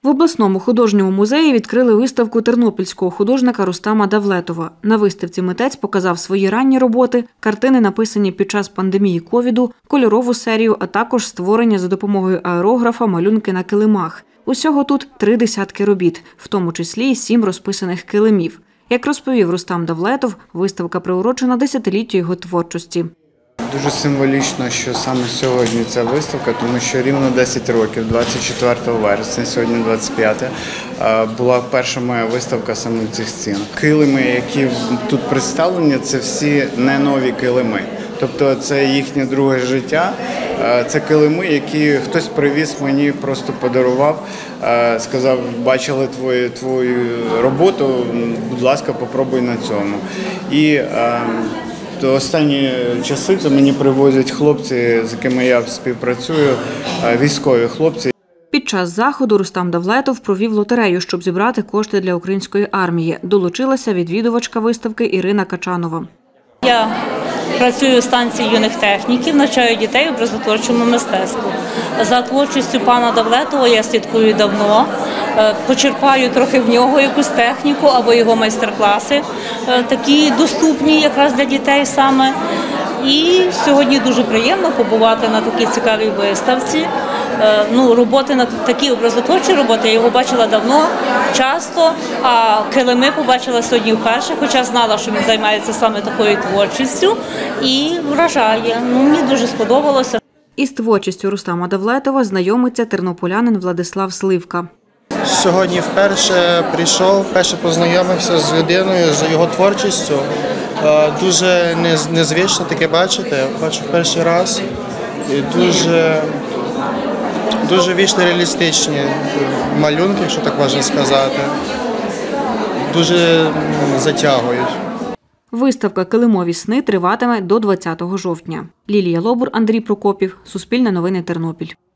В обласному художньому музеї відкрили виставку тернопільського художника Рустама Давлетова. На виставці митець показав свої ранні роботи, картини, написані під час пандемії ковіду, кольорову серію, а також створення за допомогою аерографа малюнки на килимах. Усього тут 3 десятки робіт, в тому числі й 7 розписаних килимів. Як розповів Рустам Давлетов, виставка приурочена 10-літтю його творчості. Дуже символічно, що саме сьогодні ця виставка, тому що рівно 10 років, 24 вересня, сьогодні 25, була перша моя виставка саме в цих стінах. Килими, які тут представлені, це всі не нові килими. Тобто це їхнє друге життя, це килими, які хтось привіз мені, просто подарував, сказав, бачили твою роботу, будь ласка, попробуй на цьому. І останні часи це мені привозять хлопці, з якими я співпрацюю, військові хлопці. Під час заходу Рустам Давлетов провів лотерею, щоб зібрати кошти для української армії. Долучилася відвідувачка виставки Ірина Качанова. Я працюю в станції юних техніків, навчаю дітей образотворчому мистецтву. За творчістю пана Давлетова я слідкую давно, почерпаю трохи в нього якусь техніку або його майстер-класи, такі доступні якраз для дітей саме. І сьогодні дуже приємно побувати на такій цікавій виставці. Роботи на такі образотворчі роботи я його бачила давно, часто, а килими побачила сьогодні вперше, хоча знала, що він займається саме такою творчістю, і вражає. Мені дуже сподобалося. Із творчістю Рустама Давлетова знайомиться тернополянин Владислав Сливка. Сьогодні вперше прийшов, вперше познайомився з людиною, з його творчістю. Дуже незвично таке бачити, бачу перший раз. І дуже вічно реалістичні малюнки, якщо так можна сказати. Дуже затягують. Виставка «Килимові сни» триватиме до 20 жовтня. Лілія Лобур, Андрій Прокопів. Суспільне новини, Тернопіль.